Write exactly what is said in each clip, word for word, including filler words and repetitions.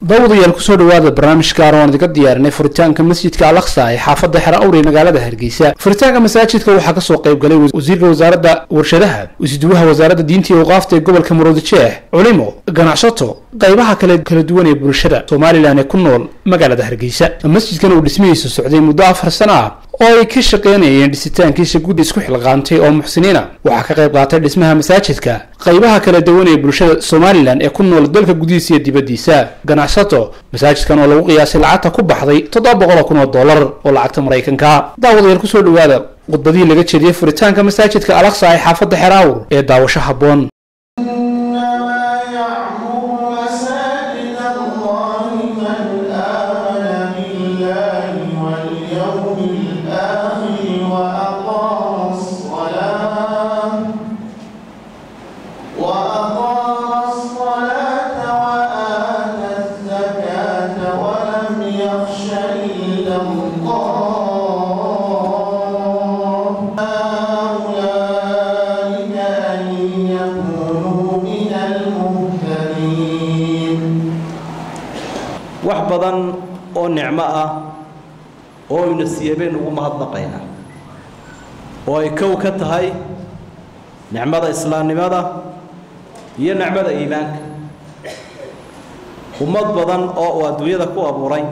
ضوضي الكسور هذا برنامج كاروان ذي قد يارني فرتان كمسجد كالأقصى حافظ حرا أوري مقالة هرقيسة فرتان كمساجد كوحا كسو قيب قلي وزير وزارة ورشدها وزيدوها وزارة دينتي وغافتي قبل كمرود الشيح علمو قنعشطو قيبها كلا دواني برشدة سومالي لان يكون نول مقالة هرقيسة المسجد كانوا بالاسميس السعودي مضاعف السنة oo ay ka shaqeynayeen dhisitaankiisa gud isku xilqaantay oo muxsiniina waxa ka qayb qaatay dhismaha masaajidka qaybaha kala duwan ee bulshada Soomaaliland ee ku nool dalka gudihiisa iyo dibadiisa ganacsato masaajidkan oo lagu qiyaasay lacagta ku baxday toddoba boqol kun oo dollar oo lacagta Mareykanka daawadayaal ku soo dhawaada qodbadii laga jeediyay furitaanka masaajidka Al-Aqsa ee xaafadda Xaraawur ee daawasho haboon وحبضاً أو نعمة أو نسيبين ومهضقينا ويكوكت هاي نعمة الإسلام لماذا هي نعمة إيمانك ومضبضاً أو أدوية كو أبورين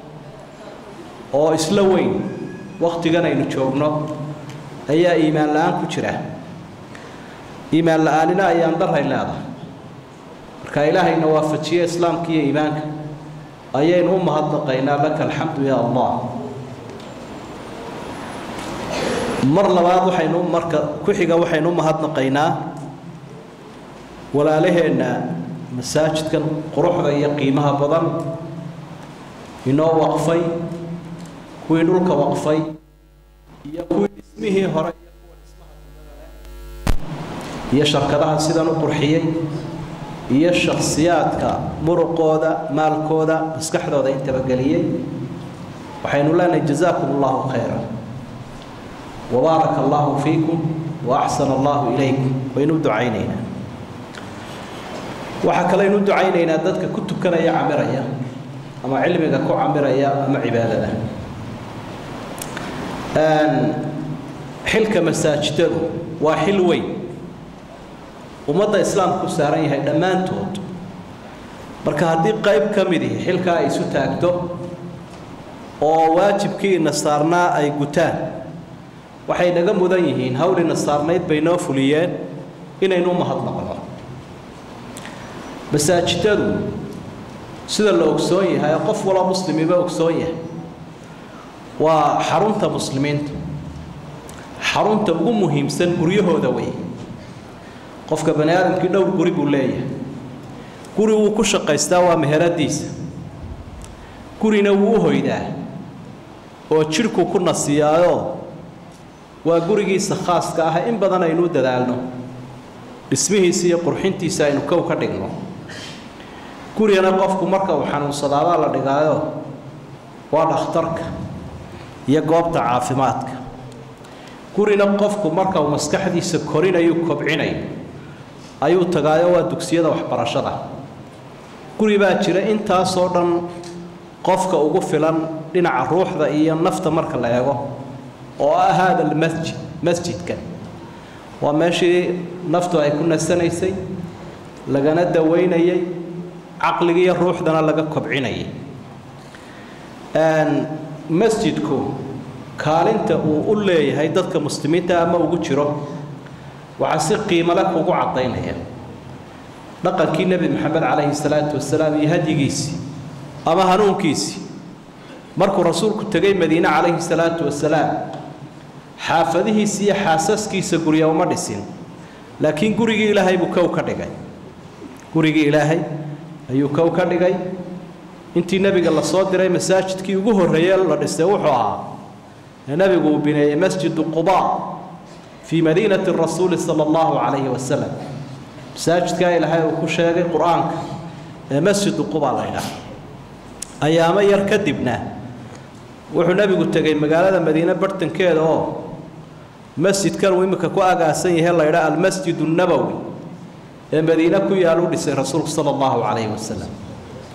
أو إسلوين وقت جانا ينشوفنا هي إيمان الآن كشرة إيمان الآننا أي أندرها إلا هذا كإلهي نوافت شيء إسلام كي إيمانك أيين أم هضقينا لك الحمد يا الله مر لبعض وحين أم مرك كحجة وحين أم هضقينا ولا له إن مساجد كان قروح ذي قيمها بدن إنه وقفي كوينولك وقفي يكون اسمه هراء يشرك هذا سيدنا قرحيين هي الشخصيات كمرقودة مالكودة مسكحدة أنت بقلية وحين لنا جزاكم الله خيرا وبارك الله فيكم وأحسن الله إليكم وينود عينينا وحكى لنا ينود عينينا ذاتك كنت كان يا عمرية أما علمك كو عمرية أما عبادة أن حلك مساجده وحلوي ومضى إسلام كسراني هاي دمان تود بركة هذه قيب كمدي حلك أي ستاكتو أو واجب كي نصارنا أي قتان وحين نجم مذيهين هول نصارنا بينه فليان إن ينوم هذا بس أجتدوا سيد الأكسوية هاي قف ولا مسلم يبقى أكسوية وحرمت مسلمين حرمت بقوم مهم سن قريه ذوي qofka bani aadamkii dhowr guri buu leeyahay guri uu ku shaqaystaa waa meheradiisa gurina wuu hoydaa oo jirku ku nasiyaayo waa gurigiisa khaaska ah in badan aynu dadaalno dhismihiisa iyo qurxintiisa aynu kow ka dhigno gurina qofku marka uu xanuunsadaaba la dhigaayo waa dhakhtarka iyo goobta caafimaadka gurina qofku marka uu maskaxdiisa korinayo kobcinayo ayuu tagaayo waa dugsiyada waxbarashada guri baa jira intaas oo dhan qofka ugu filan dhinaca ruuxda iyo nafta marka la eego oo ah hada masjid masjidkan waa meeshii naftu ay ku nasanaysay lagana daweynayay aqliga iyo ruuxdana laga kobcinayay aan masjidku kaalinta uu u leeyahay dadka muslimiinta ama ugu jiro waxa si qiimo leh ugu cadeynaya dhaqankii nabi maxamed calayhi salaatu wasalaam iyo hadigiisi ama hanuunkiisi markuu rasuulku tagay madiina calayhi salaatu wasalaam xaafadihiisa iyo xaasaskiisa guriga uma dhisin laakiin gurigii ilaahay buu kow ka dhigay gurigii ilaahay ayuu kow ka dhigay intii nabiga la soo diray masaajidkii ugu horeeyay la dhisay wuxuu ahaa النبي بني مسجد قباء في مدينة الرسول صلى الله عليه وسلم مساجد كايل هاي وكشاغي قرآن مسجد قباء ليلة أيام يركدبنا وحو نبي قلت جاي مقالة مدينة برتن كده مسجد كان ويمك كو أقاسي هلا يرى المسجد النبوي المدينة كو يالو لسي رسول صلى الله عليه وسلم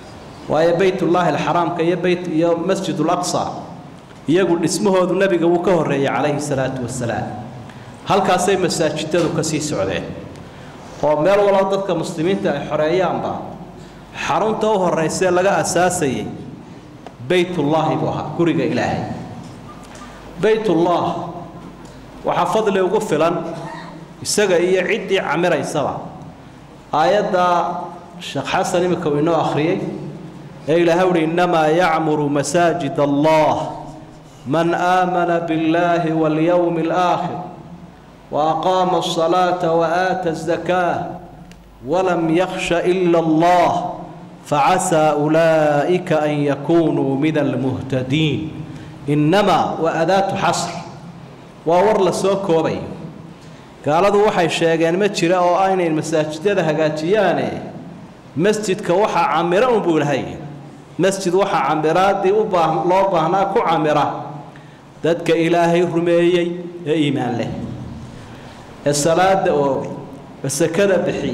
وهي بيت الله الحرام كي بيت مسجد الأقصى يقول اسمه ذو النبي وكهر عليه الصلاة والسلام هل كاسي مساجد ذو كسي سعودين ومال ولا ضدك مسلمين حريان با حرم توه الرئيسية لقى أساسي بيت الله بها كرج إلهي بيت الله وحفظ له وقفلا يسقى يعدي عمره سوا آيات الشيخ حسن مكوينه آخرية إلى هول إنما يعمر مساجد الله من آمن بالله واليوم الآخر وأقام الصلاة وآتى الزكاة ولم يخش إلا الله فعسى أولئك أن يكونوا من المهتدين إنما وأداة حصر وورل سوكوبي قالوا وحي الشيغان ما جرى او اين المساجد هغاجيان مسجد كوحا عمران بولهي مسجد وحا عمرادي او باه لو باهنا كو عمرا ددك الهي رميي ايمان له الصلاه او السكده بخي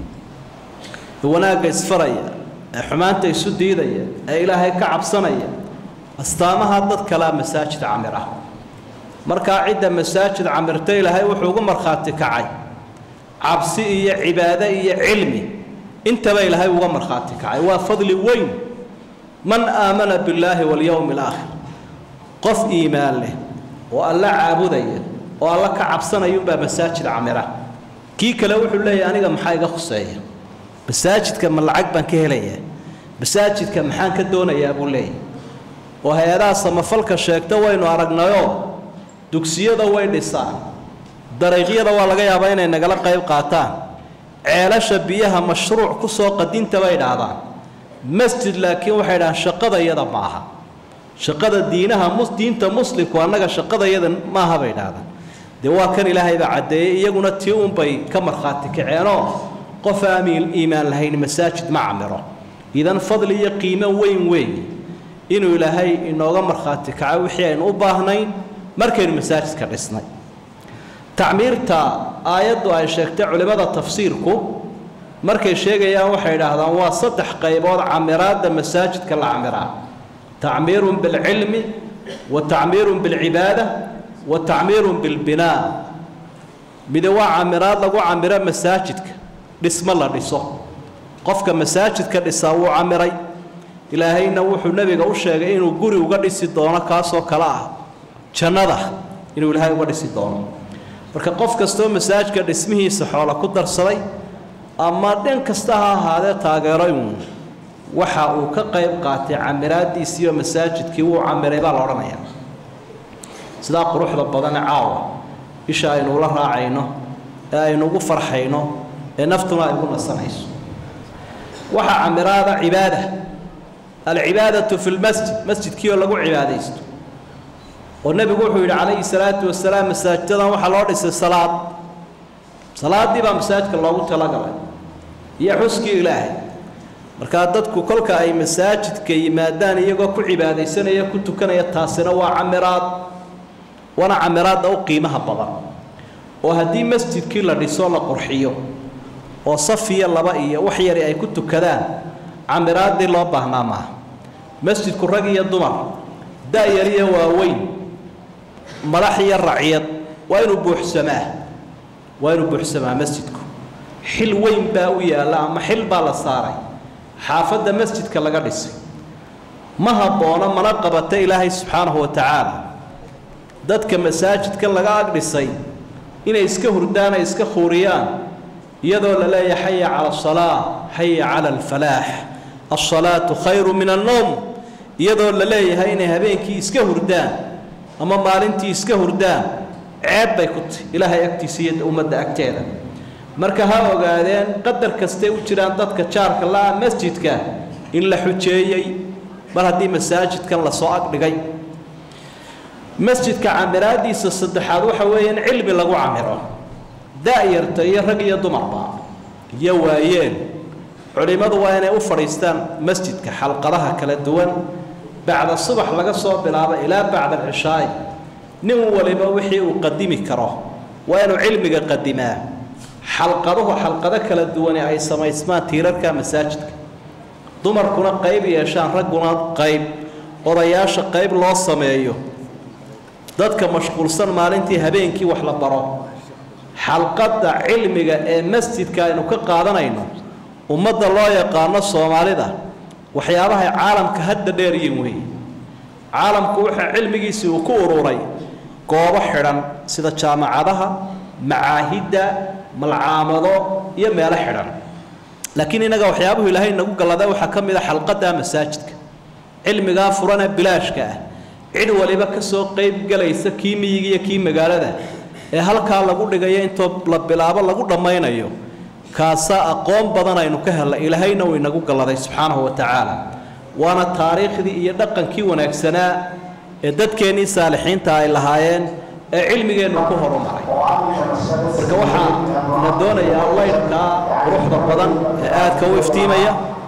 وناق اسفريا حمانته يسديديا الهي كعبسنيا استامها دد كلا مساجد عمرا marka cid masaajid amirtay lahay wuxuu ugu marxaati kacay cabsi iyo cibaado iyo cilmi inta bay lahay ugu marxaati kacay waa fadli weyn man aamana billahi wal yawmil aakhir qof iimaan leh oo alla caabudaya oo alla ka cabsanayo baa masaajid amira kii kale wuxuu leeyahay aniga maxay iga khuseeya masaajidka ma lacag baan ka helayaa masaajidka maxaan ka doonayaa buu leeyahay oo hay'adaha samafalka sheegta waynu aragnayo dugsiyada way dhisaan dariiqyada waa laga yaabaa inay nagala qayb qaataan ceelasha biyaha mashruuc ku soo qadinta bay dhaadaan masjid laakiin waxay dhahan shaqada iyada maaha shaqada diinaha diinta muslimku annaga shaqada iyada maaha bay dhaadaan dee waa kan ilaahay baa caddeeyey iyaguna tii un bay ka markhaati kaceenoo qof aamiin iimaan lahayn masaajid ma camiro idan fadli iyo qiimo weyn weyn inuu ilaahay inooga markhaati kaco wixii aynu u baahnayn markay masaajidka dhisnay tacmiirta aayadu ay sheegtay culimada tafsiirku markay sheegayaan waxay yiraahdaan waa saddex qaybood camiraada masaajidka la camiraa tacmiirun bil ilmi wa tacmiirun bil ibada wa tacmiirun bil binaa mid waa camiraad lagu camira masaajidka dhisma la dhiso qofka masaajidka dhisa uu camiray ilaahayna wuxuu nabiga u sheegay inuu guri uga dhisi doono kaasoo kala ah jannada inuu ilaahay uga dhisi doono marka qof kasto masaajidka dhismihiisa xoolo ku darsaday ama dhan kasta ha ahaadee taageero inuu waxa uu ka qayb qaatay camiraadiisa iyo masaajidkii uu camiray baa la oranayaa sida quruxda badan caawa isha aynu la raacayno ee aynu ugu farxayno ee naftuna ay ugu nasanayso waxa camiraada cibaada al-cibaadatu fil masjid masjidkii lagu cibaadaysto والنبي يقول عليه الصلاة والسلام مساجدنا وحلول الصلاة صلاة دي بمساجد الله تعالى يحسك إلهي مركادتك كل كأي مساجد كي مادان يجوا كل عبادة سنة يكون كان يتحسن وعمرات وانا عمرات أو قيمها بضع وهدي مسجد كلا رسالة قرحية وصفية لبائية وحيري أي كنت كذا عمرات دي الله بهنا معه مسجد كرجي الضمر دائرية ووين مراحي الرعيض وين بوح سماه وين بوح سماه مسجدكم حلوين باوية لا محل بالا صاري حافظ مسجد كلا قدس ما هبونا منقبة إلهي سبحانه وتعالى ذاتك مساجد كلا قدسي إن يسكهر دانا يسكخوريان يدول لا يحي على الصلاة حي على الفلاح الصلاة خير من النوم يدول لا يهين هبينك يسكهر دان أما مالنتي يسكهر دان عيب بيكت إلهي أكتسيد أمد أكتادا marka ha ogaadeen qadar kaste u jiraan dadka jaarka la masjidka in la xujeeyay mar hadii masaajidkan la soo agdhigay masjidka camiraadiisa saddexaad waxa weeyaan cilmi lagu camiro daayirta iyo rag iyo dumarba iyo waayeen culimadu waa inay u fariistaan masjidka xalqadaha kala duwan bacda subax laga soo bilaabo ilaa bacda al-ishaa nin waliba wixii uu qadimi karo waa inuu cilmiga qadimaa حلقته حلقة كلا دواني أي سماء اسمها تيرك مساجد dumarkuna qayb yeeshaan ragguna qayb odayaasha qayb loo sameeyo dadka mashquulsan maalintii habeenkii wax la baro xalqadda cilmiga ee masjidka aynu ka qaadanayno ummadda loo yaqaano Soomaalida waxyaabaha caalamka hadda dheer yihiin weey caalamku waxa cilmigiisa uu ku ururay goobo xiran sida jaamacadaha macaahidda malcaamado iyo meelo xiran laakiin inaga waxyaabuhu ilaahay nagu galaday waxa kamid ah xalqada masaajidka cilmiga furana bilaashka ah cid waliba ka soo qayb galaysa kiimiyiga iyo kii magaalada ee halka lagu dhigayo inta la bilaabo lagu dhamaynayo kaasa aqoon badan aynu ka helay ilaahayna uu inagu galaday subhanahu wa ta'ala waana taariikhdii iyo dhaqankii wanaagsanaa ee dadkeenii saalixiinta ay lahaayeen ee cilmigeenu ku horumaray marka waxa la doonayaa leeydka quruxda badan ee aadka u iftiimaya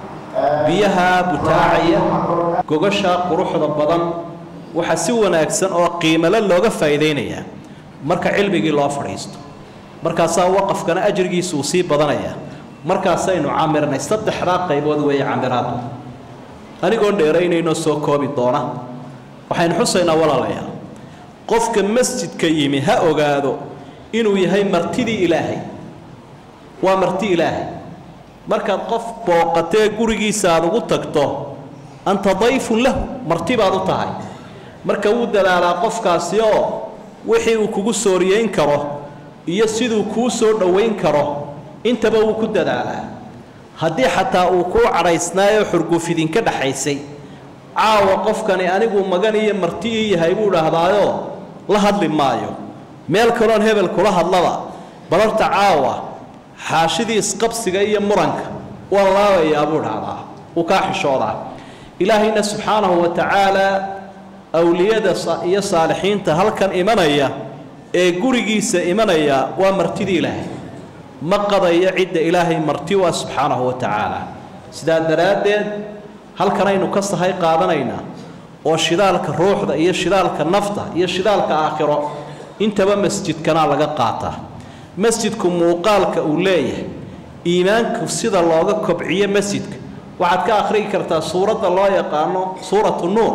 biyaha butaacaya gogasha quruxda badan waxa si wanaagsan oo qiimo leh looga faa'iideynaya marka cilmigii loo fariisto markaas waqafkana ajrigiisu si badanaya markaas aynu caamirnay saddexda qaybood way caamiraad anigoo dheeraynayno soo koobi doona waxaan xusaynaa walaalayaal qofka masjidka yimi ha ogaado inuu yahay martidii ilaahay waa marti ilaahay marka qof booqatee gurigiisa aad ugu tagto anta dayfun lahu marti baad u tahay marka uu dadaalaa qofkaasi oo wixii uu kugu sooriyeyn karo iyo sidoo kuu soo dhaweyn karo intaba uu ku dadaalaa haddii xataa uu ku caraysnaayo xurgufidin ka dhaxaysay caawa qofkani anigu magan iyo marti yahay buu dhahdaayo la hadli maayo meel kaloon hebel kula hadlaba balarta caawa xaashidii isqabsiga iyo muranka wallaahi abu dhahdaa uu ka xishooda ilaahayna subhanahu wa ta'ala awliyada iyo saalixiinta halkan imanaya ee gurigiisa imanaya waa martidii ilaahay ma qadaya cid ilaahay marti waa subhanahu wa ta'ala sida daraadeed halkan aynu ka sahay qaadanayna oo shidaalka ruuxda iyo shidaalka nafta iyo shidaalka aakhiro intaba masjidkana laga qaata masjidku muuqaalka uu leeyahay iimaanku sida looga kobciyo masjidka waxaad ka akhriin kartaa suurada loo yaqaano suuratu nuur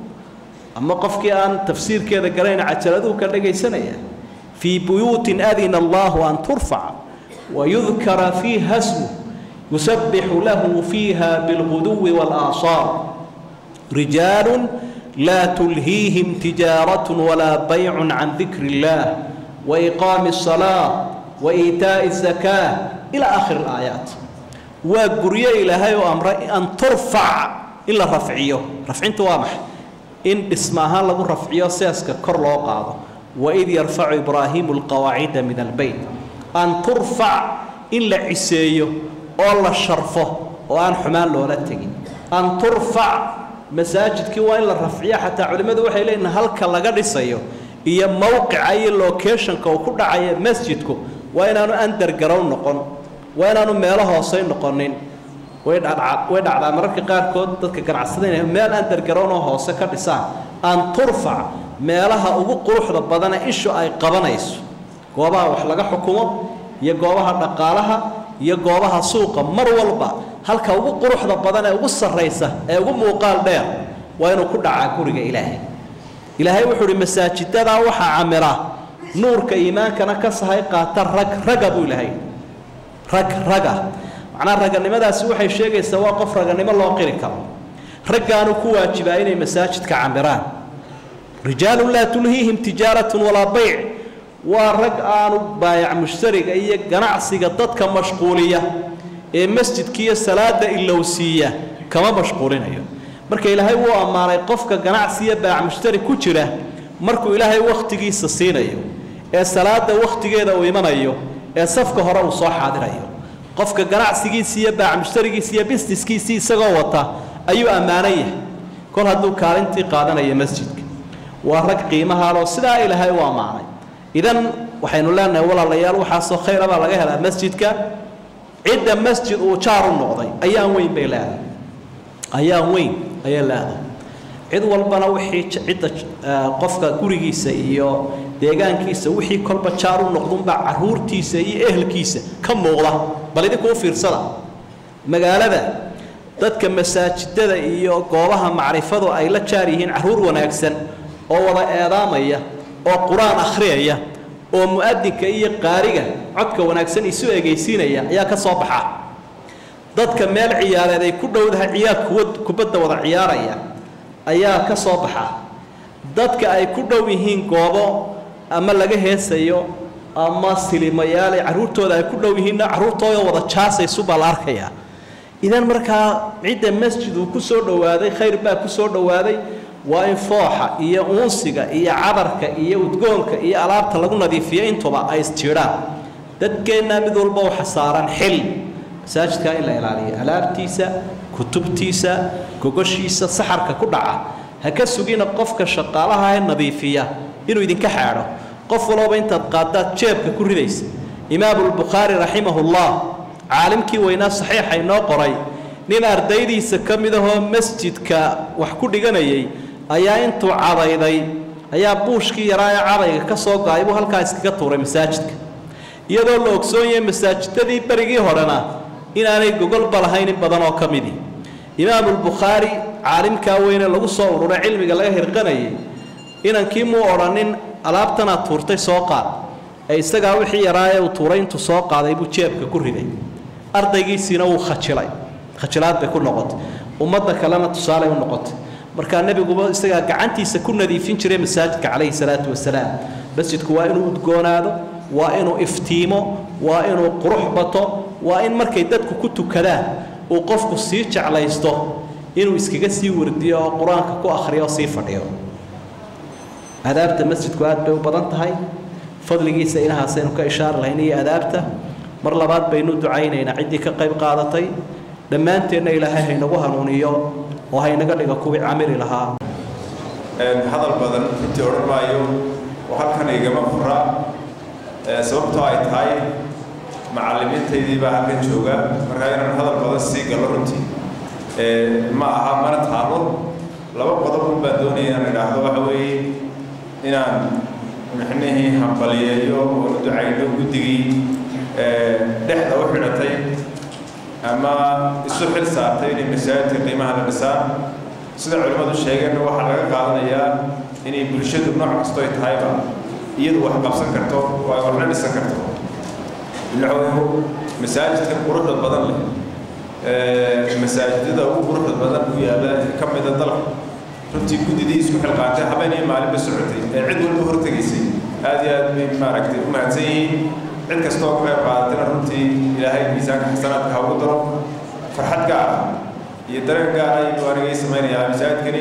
ama qofkii aan tafsiirkeeda garayn cajaladu ka dhageysanaya fi buyutin adina Allah an turfa wa yudhkara fiha ismu yusabbihu lahu fiha bil ghuduwi wal asar rijalun la tulhihim tijaratun wala bay'un an dhikrillah wa iqamis salat wa ita'iz zakah ila akhir al ayat wa guriya ilahay wa amra an turfa illa raf'iyo raf'intu waa maxay in ismaha lagu rafciyo saaska kor loo qaado wa id yarfa'u ibrahim alqawaa'id min albayt an turfa illa iseeyo oo la sharfo oo aan xumaan loola tagin an turfa masaajidkii waa in la rafciyo xataa culimadu waxay leeyihiin halka laga dhisayo iyo mawqica iyo location-ka uu ku dhacayo masjidku waa inaanu underground noqon waa inaanu meelo hoose noqonin way dhacdaa way dhacdaa mararka qaarkood dadka ganacsadayna meel underground oo hoose ka dhisaan aan turfa meelaha ugu quruxda badan ishu ay qabanayso goobaha wax laga xukumo iyo goobaha dhaqaalaha iyo goobaha suuqa mar walba halka ugu quruxda badan ee ugu sareysa ee ugu muuqaal dheer waa inuu ku dhacaa guriga ilaahay ilaahay wuxuu ri masaajidada waxa camira nuurka iimaankana ka sahay qaata rag raga buu ilaahay rag raga macna raganimadaasi waxay sheegaysaa waa qof raganimo loo qiri karo ragaanu ku waajibaa inay masaajidka camiraan rijalun la tulhihim tijaratun wala bay' waa rag aanu baayac mushtariga iyo ganacsiga dadka mashquuliya ee masjidkiiyo salaada ilowsiya kama mashquulinayo marka ilaahay wuu amaanay qofka ganacsiga baayac mushtari ku jira markuu ilaahay waqtigiisa siinayo ee salaada waqtigeeda uu imanayo ee safka hore uu soo xaadirayo qofka ganacsigiisa iyo baayac mushtarigiisa iyo businesskiisa isagoo wata ayuu amaanaya kol hadduu kaalintii qaadanayo masjidka waa rag qiimaha loo sidaa ilaahay u amaanay idan waxaynu leenahay walaalayaal waxa soo khayr ah laga helaa masjidka cid masjid uu jaar u noqday ayaan weyn bay leedahay ayaan weyn ayaa leedahay cid walbana wixii cid qofka gurigiisa iyo deegaankiisa wixii kolba jaar u noqdun ba caruurtiisa iyo ehelkiisa ka muuqda bal idinku fiirsada magaalada dadka masaajidada iyo goobaha macrifadu ay la jaar yihiin caruur wanaagsan oo wada eedaamaya oo quraan akhriyaya oo muadinka iyo qaariga codka wanaagsan isu eegaysiinaya ayaa ka soo baxa dadka meel ciyaareed ay ku dhowdahay ciyaar kubadda wada ciyaaraya ayaa ka soo baxa dadka ay ku dhow yihiin goobo ama laga heesayo ama silimayaal ay caruurtooda ay ku dhow yihiin caruurtooda wada jaasaysu baa la arkaya idan markaa cidda masjid uu ku soo dhawaaday khayr baa ku soo dhawaaday waa in fooxa iyo uunsiga iyo cadarka iyo udgoonka iyo alaabta lagu nadiifiyo intuba ay isjiiraan dadkeenna mid walba waxa saaran xil masaajidka in la ilaaliyo alaabtiisa kutubtiisa gogoshiisa saxarka ku dhaca ha ka sugina qofka shaqaalaha ee nadiifiya inuu idinka xaadho qof walba intaad qaadaad jeebka ku ridaysa imaam al-bukhari rahimahullah caalimkii weynaa saxiixa inoo qoray nin ardaydiisa ka mid ahoo masjidka wax ku dhiganayay ayaa intuu cadayday ayaa buushkii yaraa ee cadayga ka soo go'ay buu halkaa iskaga tuuray masaajidka iyadoo la ogsoon yahay masaajidadii barigii horena inaanay gogolba lahayn in badan oo ka midi imaam al-bukhari caalimkaa weyne lagu soo ururay cilmiga laga hirqanayay inankii muu odhanin alaabtanaad tuurtay soo qaad ee isagaa wixii yaraa ee uu tuuray intuu soo qaaday buu jeebka ku riday ardaygiisiina wuu khajilay khajilaad bay ku noqotay ummadda kalena tusaale u noqotay markaa nebiguba isagaa gacantiisa ku nadiifin jiray masaajidka calayhi salaatu wasalaam masjidku waa inuu udgoonaado waa inuu iftiimo waa inuu qurux bato waa in markay dadku ku tukadaan uu qofku sii jeclaysto inuu iskaga sii wardiyo oo qur-aanka ku akhriyo oo sii fadhiyo adaabta masjidku aad bay u badan tahay fadligiisa inahaasaynu ka ishaari lahayn iyo adaabta mar labaad baynu ducaynaynaa ciddii ka qayb qaadatay dhammaanteenna ilaahay haynagu hanuuniyo oo haynaga dhiga kuwii camili lahaa hadal badan intii odhan maayo oo halkan igama fura sababtoo ay tahay macallimiintaydii baa halkan jooga markaa inaan hadal badan sii galo runtii ma aha mana taalo laba qodob un baan doonaya inaan idhaahdo waxa weeye inaan mixnihii hambaliyeeyo oo ducayno guddigii dhexda u xidhatay ama isu xil saartay inay masaajidka qiimaha la dhisaan sida culimmadu sheegeen waxaa laga qaadanayaa inay bulshadu nooc kasto ay tahayba iyadu wax qabsan karto oo ay waxna dhisan karto ilaahu masaajidka quruxda badan leh masaajidada ugu quruxda badan ku yaala ka mid ah dalka runtii guddidii isku xilqaantay habeenii maalinba socotay ee cid walba hortegaysay aad iyo aad bay maaragtay u mahadsan yihiin cid kastoo ka qayb qaadatayna runtii ilaahay miisaanka xasanaadka ha ugu daro farxad gaar ah iyo dareen gaar ah ayuu anigay samaynayaa masaajidkani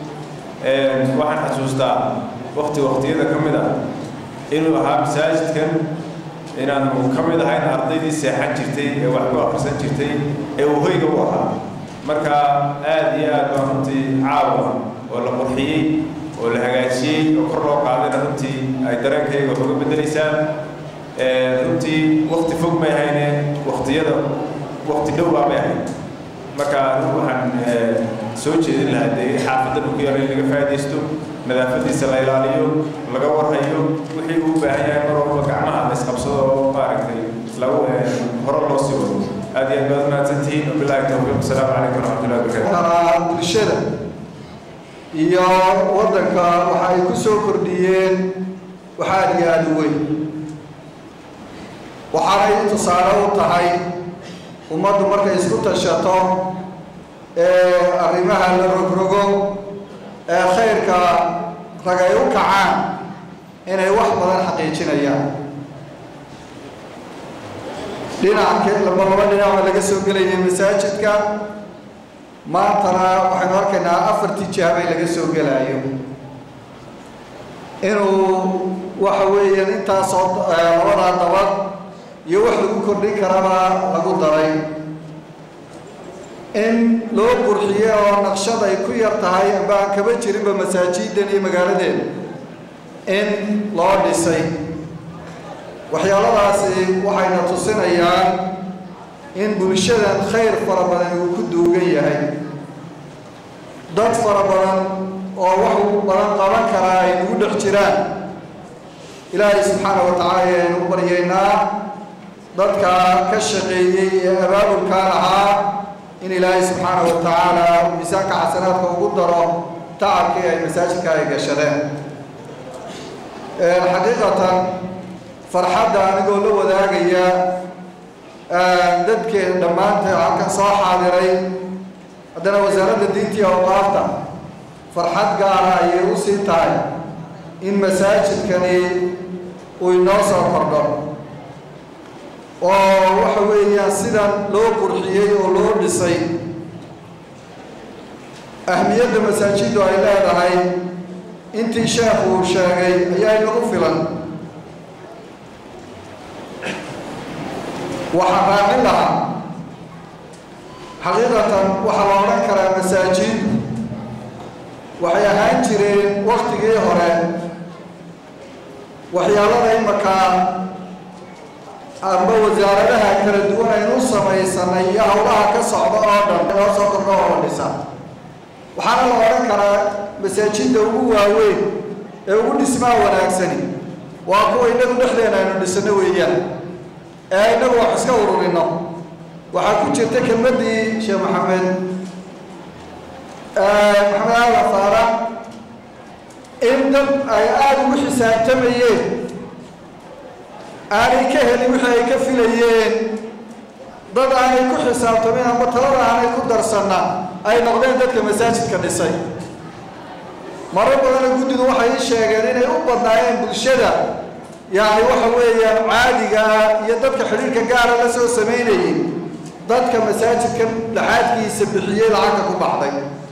waxaan xasuustaa waqti waqtiyada ka mid ah inuu ahaa masaajidkan inaanu ka mid ahayn ardaydii seexan jirtay ee wax ku akhrisan jirtay ee uu hoyga u ahaa marka aad iyo aad baa runtii caawa oo la qurxiyey oo la hagaajiyey oo kor loo qaadayna runtii ay dareenkayga wax uga beddelaysaa runtii waqti fog may ahayne waqtiyada waqti dhow baa may ahayd marka waxaan soo jeedin lahaa dee xaafadda ku yaala in laga faa'iidaysto nadaafadiisa la ilaaliyo laga warhayo wixii uu baahan yahay mar walba gacmaha la isqabsado oo maaragtay lagu hore loo sii wado aad iyo aad baad mahadsantihiin wabilaahi tawfiiq asalaamu calaykum waraxmatullahi wabarakaatu bulshada iyo waddanka waxa ay ku soo kordhiyeen waxaa aad iyo aad u weyn waxaanay tusaale u tahay ummaddu markay isku tashato ee arrimaha la rogrogo ee khayrka ragay u kacaan inay wax badan xaqiijinayaan dhinaca laba laba dhinaca laga soo gelayay masaajidka maantana waxaynu arkaynaa afar tijaabay laga soo gelayo inuu waxa weeyaan intaasoo labadaa dabad iyo wax lagu kordhin karaba lagu daray in loo qurxiyo oo naqshad ay ku yar tahay amba aan kaba jirinba masaajidan iyo magaaladeeda in loo dhisay waxyaaladaasi waxayna tusinayaan in bulshadan khayr fara badan uu ku duugan yahay dad fara badan oo wax badan qaban karaa ay ugu dhex jiraan ilaahay subxaanahu wa tacaala ayaynu u baryaynaa dadka ka shaqeeyey ee abaabulkaa lahaa إن إلهي سبحانه وتعالى مساك عسنات وقدره تعبك أي مساجك أي قشدين الحقيقة فرحة أنا أقول له ذاقيا dadkii dhammaantay halkan soo xaadiray haddana wasaaradda diinta iyo awqaafta farxad gaara ayay u sii tahay in masaajidkani uu inoo soo kordho oo waxa weeyaan sidan loo qurxiyey oo loo dhisay ahmiyadda masaajiddu ay leedahay intii sheekhu uu sheegay ayaa inagu filan waxaan raacin lahaa xaqiiqatan waxaa la odhan karaa masaajid waxay ahaan jireen waktigii hore waxyaalada imakaa amba wasaaradaha kala duwan aynu samaysanay iyo howlaha ka socda oo dhan loo soo kordho oo la dhisa waxaana la odhan karaa masaajidda ugu waaweyn ee ugu dhismaa wanaagsani waa kuwa inagu dhexdeena aynu dhisano weeyaan ee inagu wax iska ururino waxaa ku jirta kelmaddii sheekh maxamed maxamed aala faarax in dad ay aada ugu xisaabtamayeen aanay ka helin wixii ay ka filayeen dad aanay ku xisaabtamin amba talada aanay ku darsanna ay noqdeen dadka masaajidka dhisay marar badana guddidu waxay ii sheegeen inay u badnaayeen bulshada يعني waxa weeyaan caadiga iyo dadka xiriirka gaar ah la soo sameeyay dadka masaajidka dhaxadkiisa bixiyay lacag ku baxday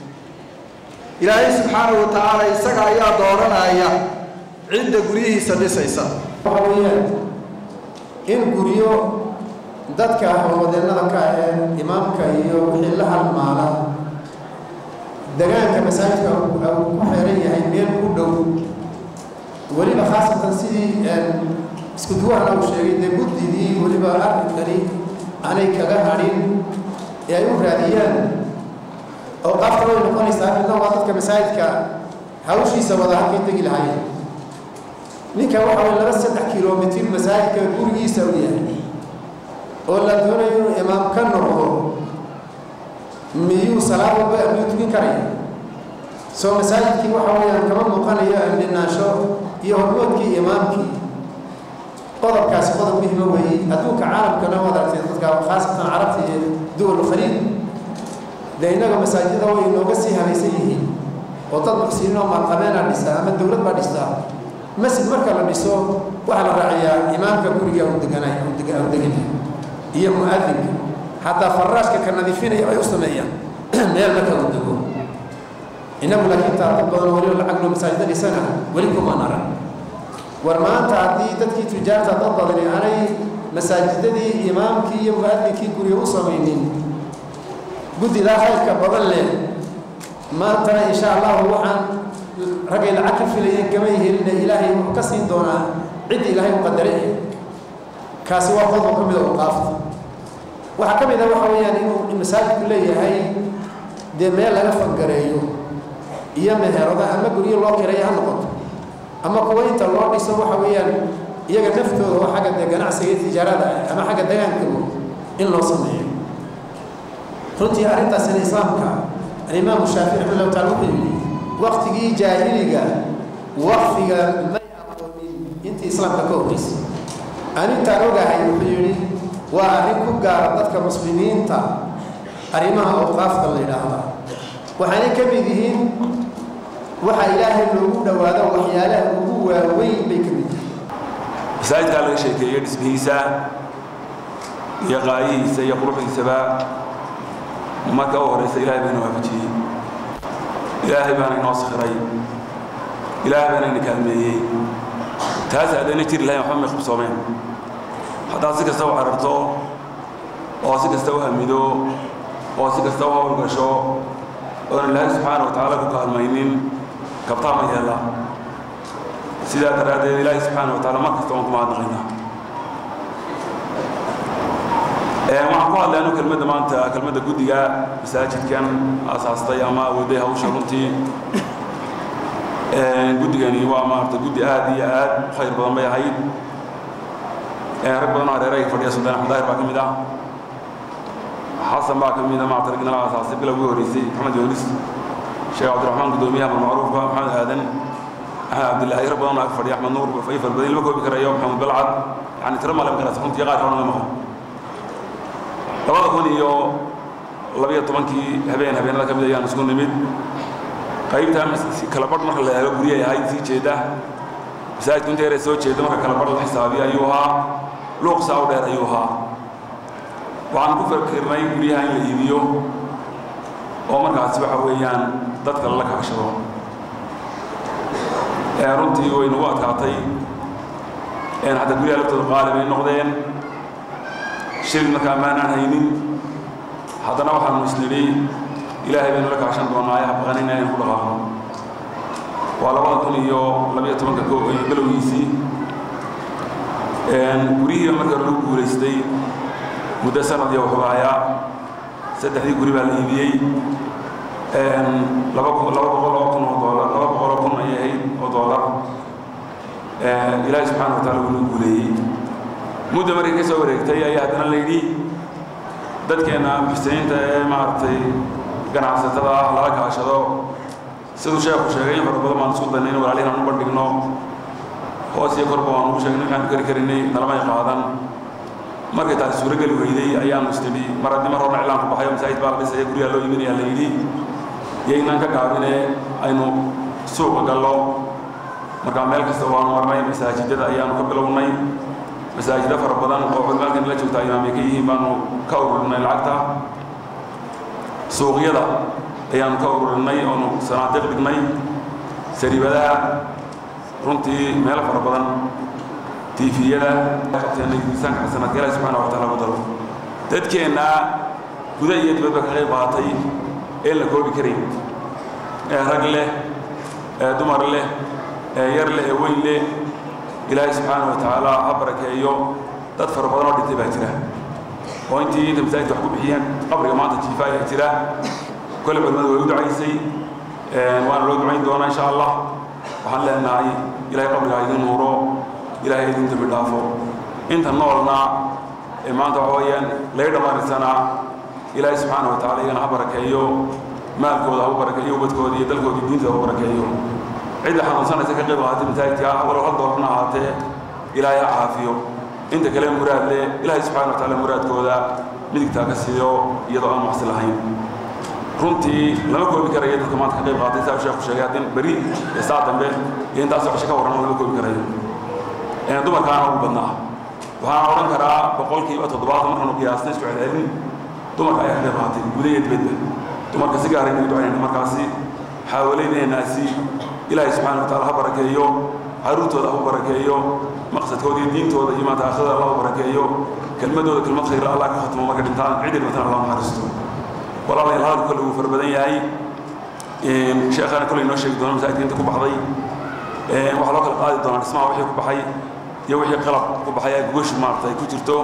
ilaahay subhanahu wa ta'ala isaga ayaa dooranaya cid guriyihiisa dhisaysa waxa weeyaan in guriyo dadka hawlwadeenada ka ah imaamka iyo wixii la halmaala deegaanka masaajidka uu ku xeeran yahay meel ku dhow waliba khaasatan sidii isku duwaha uu sheegay de guddidii waliba arrinkani aanay kaga hadhin ee ay u raadiyaan oo qaabka loo noqonaysaa midna waa dadka masaajidka hawshiisa wada halkay tegi lahaayeen ninka waxa uu laba saddex kiiloomitir masaajidka gurigiisa u yahay oo la doonayo inuu imaam ka noqdo miyuu salaad walba amniyu tugin karaya soo masaajidkii waxa weeyaan kama muuqanayo amninaansho iyo hormoodkii imaamkii qodobkaasi qodob muhiima weeye adduunka caalamkana waad aragtay dadka khaasatan carabta iyo duwal khaliij dee innaga masaajida way inooga sii habaysan yihiin oo dad muxsiniin oo maalqabeena dhisa ama dowlad baa dhista masjid marka la dhiso waxaa la raaciyaa imaamka guriga uu deganay uu deganay iyo mu'adinka xataa faraashka ka nadiifinaya ay u sameeyaan meel marka uu dego inagu laakiin taariikh badan wali lacag loo masaajida dhisana wali kuma naran war maanta haddii dadkii tijaarta dad badan aanay masaajidadii imaamkii iyo mu'adinkii guriga u samaynin guddida khayrka badan leh maantana insha allah waxaan ragay lacag ka filayeen kama helina ilaahay wuxuu ka siin doonaa cid ilaahay u qadaray kaasi waa qodob ka mid ah qaafta waxa ka mid ah waxa weeyaan inuu masaajidku leeyahay dee meel laga fangareeyo iyo meherada ama guriyo loo kireeyo ha noqoto ama kuwa inta loo dhiso waxa weeyaan iyaga naftooda oo xagga de ganacsiga tijaarada ama xagga deegaanka in loo sameeyo runtii arrintaas in islaamka imaam shaafici raximahullah ta'ala wuxuu yidhi waqtigii jaahiliga waqtiga may aqoonin intii islaamka ka horreysay arintaan ogahay wuxuu yidhi waa arrin ku gaara dadka muslimiinta arrimaha awqaafta la yidhaahda waxaanay ka mid yihiin waxa ilaahay loogu dhawaado waxyaalaha ugu waaweyn bay ka mid yihiin masaajidka laga sheekeeyay dhismihiisa iyo qaayihiisa iyo quruxdiisaba marka u horeysa ilaahay baa inoo waafajiyey ilaahay baana inoo sakhiray ilaahay baana ina kaalmeeyey taas haddayna jiri lahayn waxba may qabsoomeen haddaad si kasta u cararto oo si kasta u hamido oo si kasta u hawlgasho oon ilaahay subxaana wa tacaala ku kaalmaynin kabtaa ma yeela sidaa daraaddeed ilaahay subxaana wa tacaala mar kasta waan ku mahadnaqaynaa waxaan ku hadlayno kelmadda maanta kelmadda guddiga masaajidkan aasaastay ama awooday hawsha runtii guddigani waa maarata guddi aad iyo aad u khayr badan bay ahayd rag badan oo hareeraha fadhiya suldaan axmed daahir baa ka mid ah حسن بقى كم من ما تركنا على أساس بلا ويوريسي محمد يونس شيخ عبد الرحمن قدوميها بالمعروف محمد هادن عبد الله يرب الله أكفر يا أحمد نور وفيفل بدين المكوي بكرة يوم محمد بلعد يعني ترى ما لم يكن أسحنت يقال كنا لما طبعا كوني يو الله بيا طبعا كي هبين هبين لك بدي أنا سكون نميد قريب تام كلا برضه مثل هذا بريء هاي زي كذا بس هاي كنت أرسل كذا مثل كلا برضه حسابي أيوها لوق ساود أيوها وعن كفر كرناي بريء هاي الإيديو ومن قاعد سبحة ويان تذكر لك عشرة runtii waynu u adkaatay een hadda guriga laftooda qaalib ay noqdeen shil markaa maanaan haynin haddana waxaanu isnidhi ilaahay baynu la kaashan doonaa ee habaqanina inaan ku dhaqaaqno waa labada kun iyo labiyo tobanka galowgiisii gurihii marka lagu guulaystay muddo sanad iyo wuxuu ahaa saddexdii guri baa la iibiyey laba boqol oo kun oo doolar laba boqol oo kun ayay ahayd oo doolar ilaahay subxaana wataala wuu noo guuleeyey muddo markay ka soo wareegtay ayaa haddana la yidhi dadkeenna muxsiniinta ee maaragtay ganacsatada ah lala kaashado siduu sheekhu sheegay in fara badan baan isku daynay in walaalihin aan u bandhigno hoos iyo korba waan ugu sheegnay waxaan kari karinay nalamay qaadan markay taasi suurageli weyday ayaanu isnidhi mar haddii mar horna iclaan ku baxayo masaajid baa la dhisaya guryaha loo iibinayaa la yidhi yaynaan ka gaabine aynu suuqa gallo markaa meel kasta waanu marnay masaajidada ayaanu ka bilownay masaajida fara badan oo culimaalkan la joogtaa imaamay ka yihiin baanu ka ururinay lacagta suuqyada ayaanu ka ururinay oonu sanaadiiq dhignay sariibadaha runtii meelo fara badan tiifiyada qabteenay miisaanka xasanaadka ilaahi subxaana wa tacaala badalo dadkeenna guda iyo dibadba ka qayb qaatay ee la koobi karay ee rag leh ee dumar leh ee yar leh ee weyn leh ilaahay subxaana wa tacaala ha barakeeyo dad fara badan oo dhintay baa jira oo intii inta masaajidka wax ku bixiyeen qabriga maanta jiifa ayaa jira kole culimadu way u ducaysay waana loo ducayn doonaa insha allah waxaan leenahay ilaahay qabriga idin nuuro ilaahay idin dambi dhaafo inta noolna ee maanta waxa weeyaan laga dhammaanaysanaa ilaahay subxaana wa tacaala iyagana ha barakeeyo maalkooda ha u barakeeyo ubadkooda iyo dalkooda iyo diintooda ha u barakeeyo cidda xanuunsanaysa ka qayb qaatay masaajidka walow hal doorna ahaatee ilaahay ha caafiyo inta kale muraad leh ilaahay subxaana wa tacaala muraadkooda midigtaa ka siiyo iyadoo aan macsi lahayn runtii lama koobi karayo dadka maanta ka qayb qaatay saa sheekhu sheegay haddin beri iyo saa dambe iyo intaasoo cisho ka warran lama koobi karayo dumarkaana ugu badnaa waxaan odhan karaa boqolkiiba toddobaatan markaanu qiyaasnay isku celcelin dumarka ayaa ka qayb qaatay guda iyo dibadba dumarka si gaaray nagu ducaynayna markaasi xaawalaynaynasi ilaahay subxaana wa tacaala ha barakeeyo caruurtooda ha u barakeeyo maqsadkooda iyo diintooda iyo maanta aakhirada allah u barakeeyo kelmadooda kelmad khayra allah ka khatmo marka dhintaan cid ilmatan allah naxariisto walaalayaal hadalku kale wuu fara badan yahay sheekhana kole inoo sheegi doona masaajidka inta ku baxday waxaa loo kala qaadi doonaa dhismaha wixii ku baxay iyo wixii qalab ku baxay ay gogoshu maaragtay ku jirto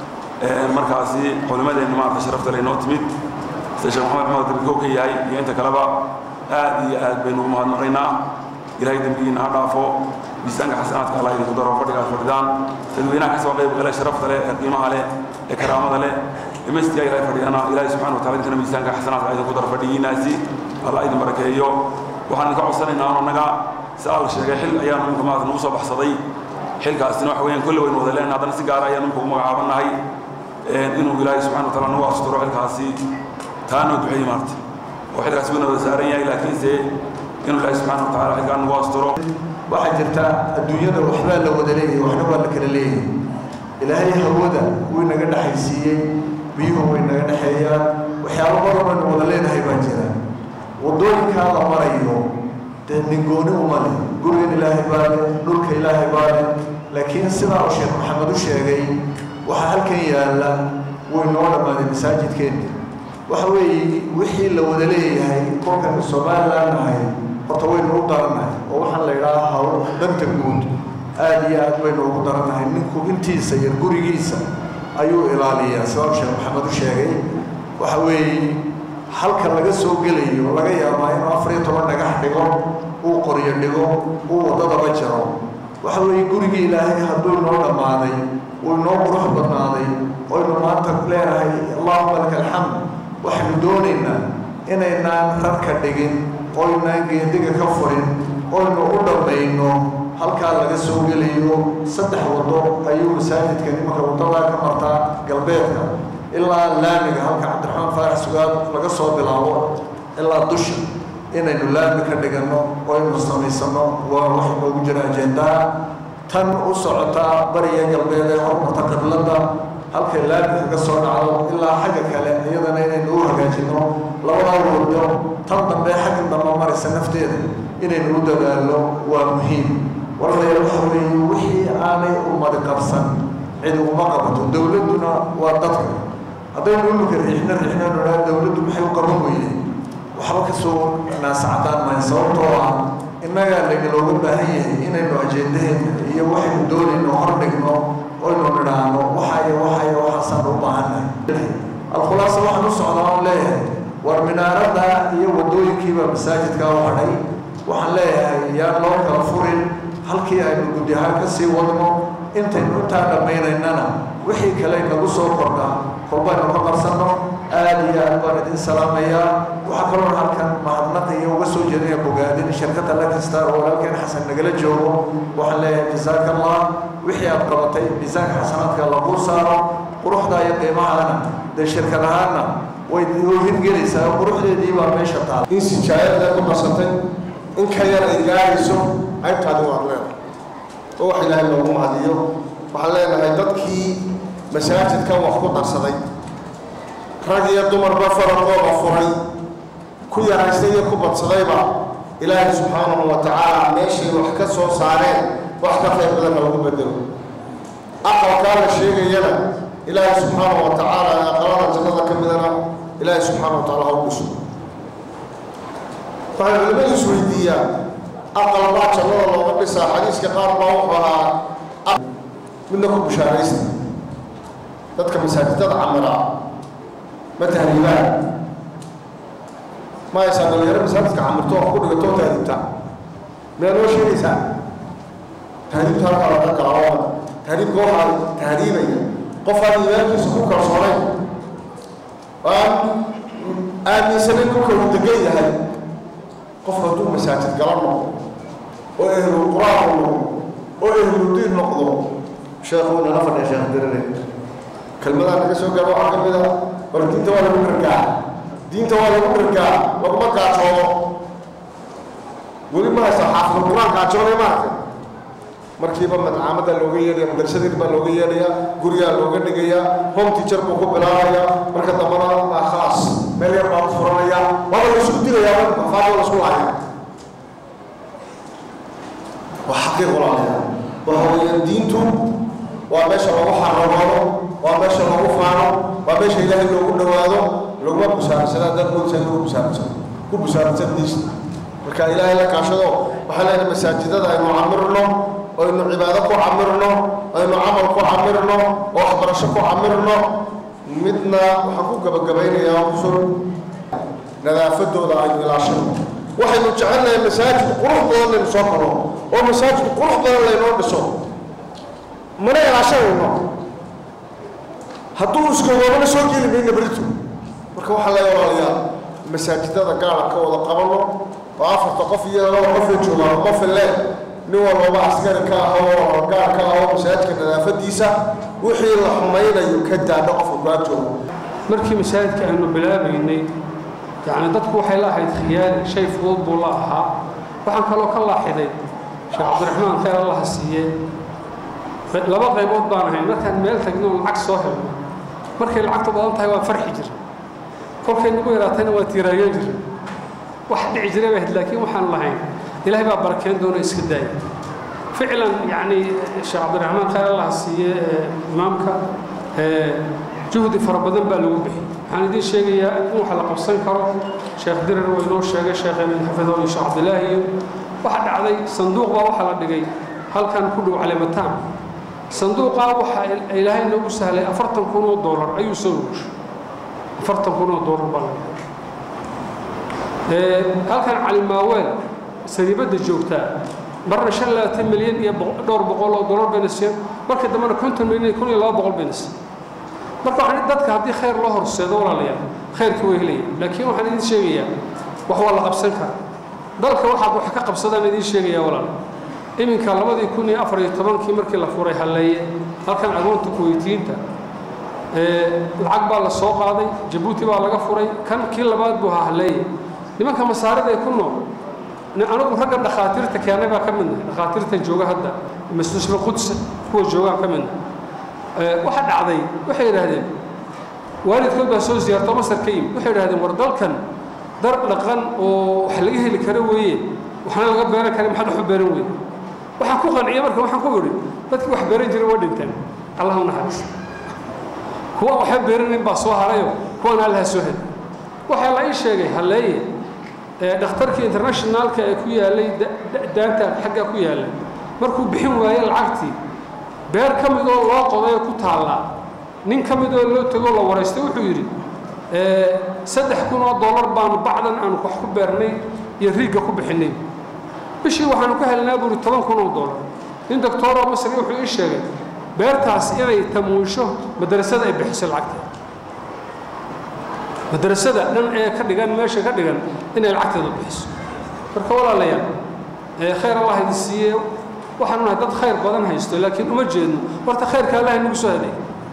markaasi culimadeenna maaragtay sharafta leh inoo timid sida sheekh maxamed axmed rabikow ka yahay iyo inta kaleba aad iyo aad baynu ugu mahadnaqaynaa ilaahay dembigiina ha dhaafo miisaanka xasanaadka allah idinku daro fadhigaad fadhidaan dadweynaha kasoo qayb gale sharafta leh ee qiimaha leh ee karaamada leh ee masjidka ilaahay fadhiyana ilaahay subxana wa taala idinkana miisaanka xasanaadka idinku daro fadhigiinaasi allah idin barakeeyo waxaan idinka codsanaynaa annaga سأل الشيخ حل أيام منكم هذا نوصل بحصدي حل كاستنوح وين كل وين وذا لأن هذا نسيجار أيام منكم مقابلنا هاي إنه بالله سبحانه وتعالى نوع أستروح الكاسي تانو دعي مرت وحل كاسبنا وزارين يا لكن زي إنه الله سبحانه وتعالى حل كان نوع أستروح واحد جرتا الدنيا ده وحنا لو ودليه وحنا ولا كرليه إلهي هودا وين قد حيسيه بيهم وين قد حيا وحيا مرة من ودلين هاي بنجرا ودول كهذا مريهم نقولي ومالي قولي إلهي بالي نورك إلهي بالي لكن سمع الشيخ محمد الشيخي وحال كان يالا وينونا مالي مساجد كنت وحوي وحي لو دليه هاي كوكا الصومال لنا هاي وطوين نوضرنا هاي ووحن ليراها ولم تكون آدي آدوين نوضرنا هاي منكو انتي سير قولي جيسا أيو إلالية سواء الشيخ محمد الشيخي وحوي halka laga soo gelayo laga yaabaa in afar iyo toban dhagax dhigo uu qoriyo dhigo uu wadada la jaro waxa weeye gurigii ilaahay hadduu noo dhammaaday uu noo qurux badnaaday oo inuu maanta leeyahay allahuma laka alxamd waxaynu doonaynaa inaynaan rarka dhigin oynaan geediga ka furin oynu u dhammayno halkaa laga soo gelayo saddex wado ayuu masaajidka nimanka waddadaa ka martaa galbeedka ilaa laamiga halka cabdiraxmaan faarax sugaal laga soo bilaabo ilaa dusha inaynu laami ka dhiganno oynu samaysano waa wax noogu jira ajendaa tan u socotaa bariya galbeed ee hormarta qibladda halkay laami kaga soo dhacdo ilaa xagga kale iyadana inaynu u hagaajino labadaa wado tan dambe xagga dambe maraysa nafteeda inaynu u dadaalno waa muhiim walaalayaal waxa weeye wixii aanay ummadi qabsan cid uma qabato dowladduna waa dadka haddaynu imika riixna riixnaynu dhaha dowladdu maxay u qaban weyday waxba ka soo naasacdaan mahay sababtoo ah innagaa laynalooga baahan yahay inaynu ajendaheena iyo waxaynu doonayno hordhigno oynu nidhaahno waxayo waxayo waxaasaan u baahannahay alkhulaasa waxaan u socdaa oon leeyahay war minaaradda iyo waddooyinkiibaa masaajidkaa u hadhay waxaan leeyahay yaan loo kala furin halkii aynu gudyahaan ka sii wadno intaynu intaa dhammaynaynana wixii kale nagu soo kordha kolbaynu ka qarsanno aada iyo aad baan idin salaamayaa waxaa kaloo halkan mahadnaqa iyo uga soo jeedaya bogaadin shirkadda lakastar oo walaalkeen xasan nagala joogo waxaan leeyahay jasaaka allah wixii aad qabatay miisaanka xasanaadka lagu saaro quruxda iyo qiimahana dee shirkad ahaanna way hirgelaysaa quruxdeedii baa meesha taal in sijaayada ku qasatay in ka yar ay gaarayso qaybtaadi waan leenahay oo wax ilaahay loogu mahadiyo waxaan leenahay dadkii masaajidkan wax ku darsaday rag iyo dumarba faraqooda furay ku yaraystay iyo ku badsadayba ilaahay subxaanahu wa tacaala meeshay wax ka soo saareen wax ka qayb badanna lagu bedelo aqalkaa la sheegayana ilaahay subxaanahu wa tacaala aqalada jannada ka midana ilaahay subxaanahu wa tacaala ha u dhiso waxay culimadu is weydiiyaan aqal baa jannada looga dhisaa xadiiska qaar baa wuxuu ahaa midna ku bushaaraysta dadka masaajidada camira ma tahriibaan ma haysaa dhalinyaro masaajidka camirto wax ku dhigatoo tahriibtaa miyaa noo sheegaysaa tahriibta halkaa laga galaoa tahriibka waxaa tahriibaya qof aan iimaankiisa ku kalsoonayn aan aaminsanayn dhulka uu degan yahay qofka hadduu masaajid gala noqdo oo ehlul quraan u noqdo oo ehludiin noqdo sheekhu nala fadhiya sheekh dirane kelmadaa naga soo gaaro waxaa ka mid ah war diinta waa lagu dhargaa diinta waa lagu dhargaa laguma gaajoodo weli ma haysaa xaafidul quraan gaajoonay maarka markiiba madcaamada looga yeedhaya madrasadii baa looga yeedhaya gurigaa looga dhigayaa home teacher buu ku bilaabayaa marka dambana waa khaas meel yar baa ku furanaya waaba la isku dilayaa faado la isku laaya waa xaqiiq walaalayaa waxa weeyaan diintu waa meesha lagu xaroodo waa meesha lagu faano waa meesha ilaahay loogu dhawaado laguma busaarsanaa dad moodsa lagu busaarsan ku busaarsan diista marka ilaahay la kaashado waxaa leedahay masaajidada aynu camirno aynu cibaado ku camirno aynu camal ku camirno oo waxbarasho ku camirno midna waxaan ku gabagabaynayaa kusur nadaafadooda aynu ilaashano waxaynu jecelnahay masaajid qurux badan laynu soo kalo oo masaajid qurux badan laynoo dhiso mana ilaashanayno hadduu iskogoobana soo geli mayna beritu marka waxaa laga walaalayaa masaajidada gaala ka wada qabano oo afarta qof iyo laba qof ee joogaan qof lee nin walbaba askari ka ah oo gaar ka ah oo masaajidka nadaafadiisa wixii la xumaynayo ka daadho qofka baa jooga markii masaajidka aynu bilaabaynay yani dadku waxay la ahayd khiyaali shay fudud buu la ahaa waxaan kaloo ka laaxiday sheekh cabdiraxmaan khayr allaha siiye laba qaybood baan ahayn markaan meel tagno lacag soo helno markay lacagtu badan tahay waan farxi jira kolkay nagu yaraatayna waan tiiraayeen jira wax dhici jiray bay ahayd laakiin waxaan lahayn ilaahay baa barakeen doona iska daaya ficlan yani sheekh cabdiraxmaan khayr allaha siiye imaamka juhdi fara badan baa lagu bixi waxaan idiin sheegayaa in wax la qabsan karo sheekh dirar waa inoo sheegay sheekh emin xafido iyo sheekh cabdilaahi iyo waxa dhacday sanduuq baa waxaa la dhigay halkan ku dhow caleemataan sanduuqaa waxaa ilaahay noogu sahlay afartan kun oo doolar ayuu soo urushay afartan kun oo doolar baa la dhigay halkan calimaaweel sariibadda joogtaa marna shan labaatan milyan iyo dhowr boqol oo doolar bayna siiyeen marka dambena konton milyan iyo kun iyo laba boqol bayna siiyeen marka waxaan dadka haddii khayr loo horseedo walaalayaal khayrka way helayaan laakiin waxaan idin sheegayaa wax waa la qabsan karaa dalka waxaad wax ka qabsadaan idin sheegayaa walaal iminka labadii kun iyo afar iyo tobankii markii la furay halleeye halkan agoonta kuweytiinta lacag baa la soo qaaday jabuuti baa laga furay kan kii labaad buu ahaa halleeye nimanka masaarida ay ku nool anigu ragga dhakhaatiirta keenay baa ka midna dhakhaatiirta jooga hadda mustashfa quds kuwa joogaan ka midna waxa dhacday waxay yidhaahdeen waalidkood baa soo ziyaarto masar ka yimid waxay yidhahdeen war dalkan dar dhaqan oo wax laga heli karo weeye waxna laga beeran kara maxaad wax u beeran weyne waxaan ku qanciyay marka waxaan ku idhi dadkii wax beeran jiray waa dhinteen allah u naxariisto kuwa waxba beeranin baa soo harayo kuwana allaha soo hel waxaa la ii sheegay halleeye dhakhtarkii internationalka ee ku yaalay daanta xagga ku yaalay markuu bixin waayay lacagtii beer ka mid oo loo qoday ku taallaa nin ka mid oo loo tago la wareystay wuxuu yidhi saddex kun oo dollar baanu bacdan aanu wax ku beernay iyo riigga ku bixinay bishii waxaanu ka helnaa buuri toban kun oo dollar nin doctoroo masri wuxuu ii sheegay beertaas inay tamuusho madrasada ay bixiso lacagteeda madrasada dhan ee ka dhigan meesha ka dhigan inay lacagteeda bixiso marka walaalayaal khayr allah idin siiye waxaan nahay dad khayr badan haysto laakiin uma jeedno horta khayrka allah inagu soo helay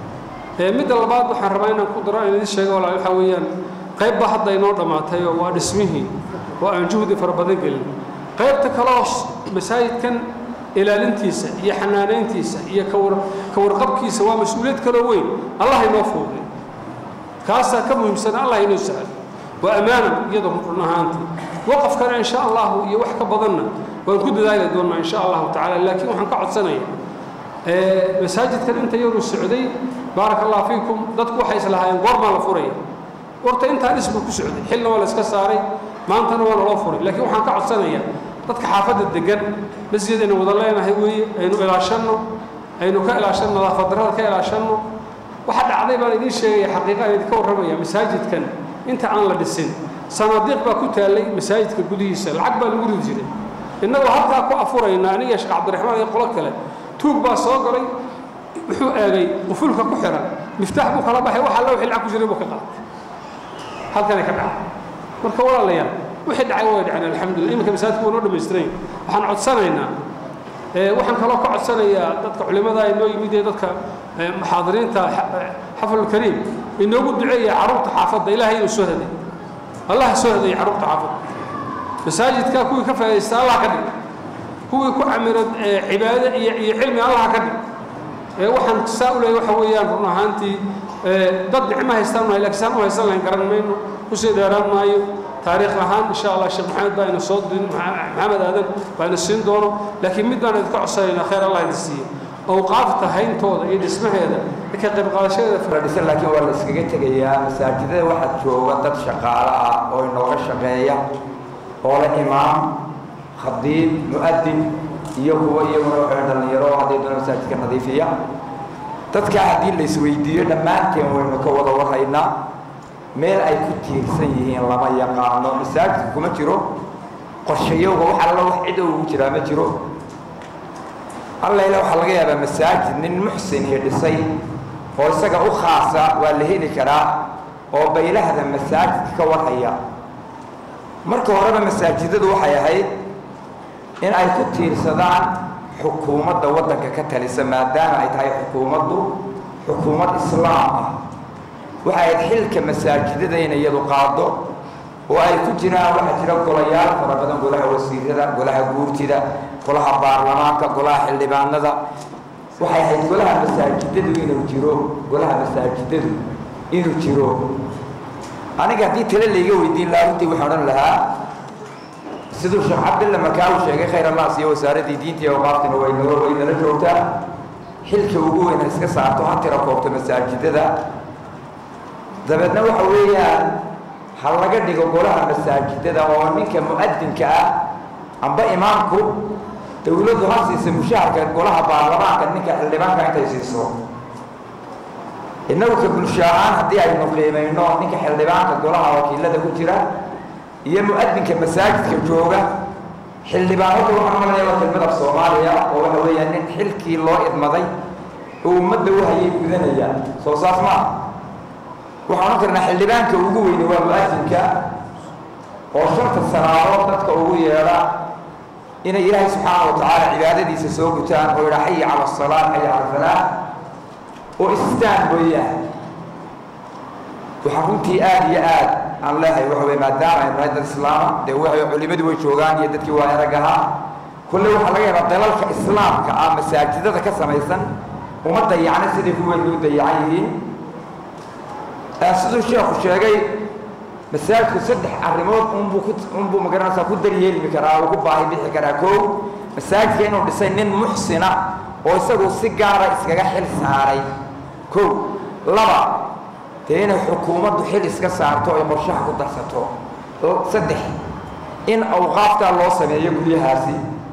midda labaad waxaan rabaa inaan ku daro inaan idin sheego walaal waxa weeyaan qayb baa hadda inoo dhammaatay oo waa dhismihii oo aan juhdi fara badan gelin qaybta kaloo masaajidkan ilaalintiisa iyo xanaanayntiisa iyo ka warqabkiisa waa mas-uuliyad kaloo weyn allah inoo fuuday kaasaa ka muhiimsan allah inoo sahal waa ammaana iyadoo run ahaantii waqafkana insha allahu iyo wax ka badanna waan ku dadaali doonnaa insha allahu tacaala laakiin waxaan ka codsanayaa masaajidkan inta yaruu socday baaraka allah fiikum dadku waxay islahaayeen goormaa la furaya horta intaa dhisbu ku socday xilna waa la iska saaray maantana waa naloo furay laakiin waxaan ka codsanayaa dadka xaafadda degan masjid aynu wada leenahay weeye aynu ilaashanno aynu ka ilaashanno nadaafad darrada ka ilaashanno waxa dhacday baan idiin sheegaya xaqiiqaan idinka warramaya masaajidkan inta aan la dhisin sanaadiiq baa ku taallay masaajidka gudihiisa lacag baa lagu ridi jiray innagoo halkaa ku afurayna aniga sheekh cabdiraxmaan iyo qolo kale tuug baa soo galay wuxuu eegay qufulka ku xiran miftaax buu kala baxay waxa la wixii lacag ku jiray buu ka qaatay halkan ay ka dhacay marka walaalayaal wixii dhacay way dhaceen alxamdulillah iminka masaajidku waa noo dhammaystiran waxaan codsanaynaa waxaan kaloo ka codsanayaa dadka culimada ay noo yimid ee dadka muxaadiriinta xaflul kariim inoogu duceeya carruurta xaafadda ilaahay inuu soo haday allah soo haday carruurta xaafadda masaajidka kuwii ka faa'iidaysta allah ka dhig kuwii ku camiro cibaado iyo iyo cilmi allah ka dhig waxaan saa u leeyahay waxa weeyaan run ahaantii dad nicmo haystaan maayo laakiin saan u haysan lahayn garan mayno kusii dheeraan maayo taariikh ahaan insha allah sheekh maxamed baa ina soo dirin maxamed aadan baa ina siin doono laakiin mid baan idinka codsanaynaa khayr allah idin siiye awqaafta hayntooda iyo dhismaheeda ka qayb qaadashadeeda fadhisan laakiin waa la iskaga tegayaa masaajidada waxaa jooga dad shaqaale ah oo inooga shaqeeya oo la imaam khadiib mu'adin iyo kuwa iyaguna waxay dhalinyaro hadday doona masaajidka nadiifiya dadka haddii la isweydiiyo dhammaanteen waynu ka wada warhaynaa meel ay ku tiirsan yihiin lama yaqaano masaajidku kuma jiro qorshayowga wax alla wax cid ugu jiraa ma jiro alla ila waxaa laga yaabaa masaajid nin muxsin iyo dhisay oo isaga u khaasa waa la heli karaa oo baylahda masaajidka ka warhaya marka horeba masaajidadu waxay ahayd in ay ku tiirsadaan xukuumadda waddanka ka talisa maadaama ay tahay xukuumaddu xukuumad islaam ah waxay ahayd xilka masaajidada in iyadu qaado oo ay ku jiraan waxaa jira golayaal fara badan golaha wasiirada golaha guurtida golaha baarlamaanka golaha xildhibaanada waxay ahayd golaha masaajidadu inuu jiro golaha masaajidadu inuu jiro aniga haddii tale layga weydiin lahaa runtii waxaan odhan lahaa siduu sheekh cabdilla markaa uu sheegay khayr allah siiyo wasaaradii diinta iyo awqaaftina way noo way nala joogtaa xilka ugu weyn ha iska saarto ha tira koobto masaajidada dabeedna waxa weeyaan ha laga dhigo golaha masaajidada oo ninka mu'adinka ah amba imaamku dawladdu ha siisa mushaharka golaha baarlamaanka ninka xildhibaanka intay siiso innagu ka bulsho ahaan haddii aynu qiimayno ninka xildhibaanka golaha wakiilada ku jira iyo mu'adinka masaajidka jooga xildhibaanadu waxaan malanaya waa kelmad af soomaaliya oo waxa weeyaan nin xilkii loo idmaday ummadda waxay gudanayaan soo saas ma waxaan karnaa xildhibaanka ugu weyn waa mu'adinka oo shanta sanaado dadka ugu yeedha inay ilaahay subxaanahu wa tacaala cibaadadiisa soo gutaan oo yidhaa xaya cala asalaat xaya cala alfalaah oo istaan weeyaan waxaa runtii aada iyo aad aan leehay waxa weye maadaama aynu nahay dad islaama dee waxay culimadu way joogaan iyo dadkii waa erag ahaa kulle waxaa laga yaabaa dalalka islaamka ah masaajidada ka samaysan uma dayacna siday kuweyn u dayacan yihiin siduu sheekhu sheegay masaajidku saddex arrimood unbuu ku unbuu magaranaysaa ku daryeelmi karaa oo ku baahi bixi karaa kow masaajidka inuu dhisay nin muxsina oo isagu si gaara iskaga xil saaray kow laba dee inay xukuumaddu xil iska saarto ay qorshaha ku darsato saddex in awqaaftaa loo sameeyo guryahaasi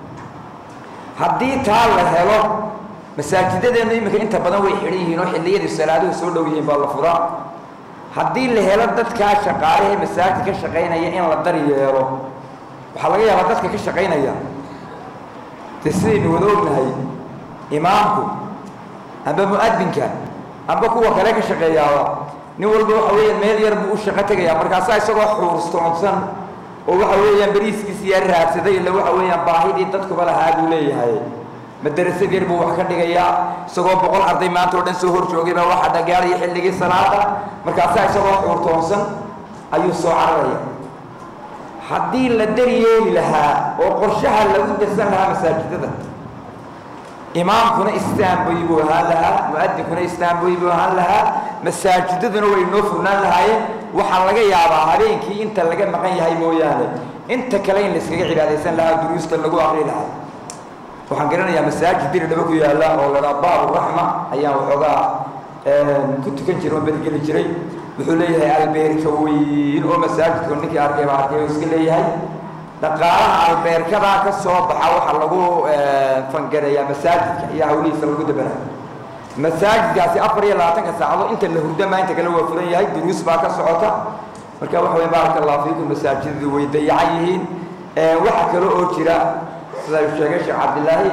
haddii taa la helo masaajidadeennu iminka inta badan way xidhan yihiin oo xilliyadii salaaduhu soo dhow yihiin baa la furaa haddii la helo dadkaa shaqaalehee masaajid ka shaqaynaya in la daryeelo waxaa laga yaabaa dadka ka shaqaynaya dee sidaynu wada ognahay imaamku amba mu'adinka amba kuwa kale ka shaqeeyaaba nin walba waxa weeyaan meel yar buu u shaqo tegayaa markaasaa isagoo xuurstoonsan oo waxa weeyaan bariiskiisi yaa raadsaday illa waxa weeyaan baahidii dadkuba lahaa buu leeyahay madarasad yar buu wax ka dhigayaa isagoo boqol arday maanta oo dhan soo hor joogay baa waxa dhagaaraya xilligii salaada markaasaa isagoo xuurtoonsan ayuu soo cararaya haddii la daryeeli lahaa oo qorshaha lagu darsan lahaa masaajidada imaamkuna istaanboy buu ahaan lahaa mu'adinkuna istaanboy buu ahaan lahaa masaajidaduna way noo furnaan lahaayeen waxaa laga yaabaa habeenkii inta laga maqan yahay mooyaane inta kale in la iskaga cibaadaysan lahaa duruusta lagu aqri lahaa waxaan garanayaa masaajid diri dhaba ku yaalla oo ladhaa baabu raxma ayaan waxoogaa ku tukan jiray oo bergeli jiray wuxuu leeyahay albeerka weyn oo masaajidku ninkii arkay baa arkay oo iska leeyahay dhaqaalaha albeerkadaa ka soo baxa waxaa lagu fangareeyaa masaajidka iyo hawlihiisa lagu dabara masaajidkaasi afar iyo labaatanka saacadood inta la hurdamaa inta kale waa furan yahay duruus baa ka socota marka waxa weye baaraka allahu fiikum masaajidadu way dayacan yihiin waxa kale oo jira sida uu sheegay sheekh cabdillaahi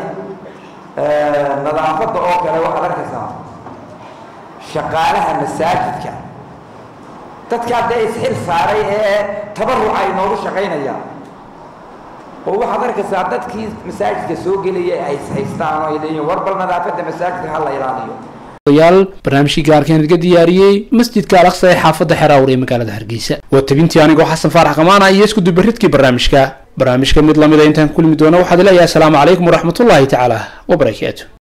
nadaafadda oo kale waxaad arkaysaa shaqaalaha masaajidka dadka hadda isxil saaray ee tabaruc ay noogu shaqaynayaan oo waxaad arkaysaa dadkii masaajidka soo gelaya ay haystaan oo ay leeyihiin war bal nadaafadda masaajidka ha la ilaaliyo yaal barnaamijkii gaarkeen idga diyaariyey masjidka Al-Aqsa ee xaafadda Xeraawr ee magaalada Hargeysa waa tabintii anigoo Xasan Faarax Qamaana iyo isku dubaridkii barnaamijka barnaamijka mid lamid ah intaan kulmi doono waxaad leeyahay assalaamu calaykum waraxmatullaahi tacaala wa barakaatuh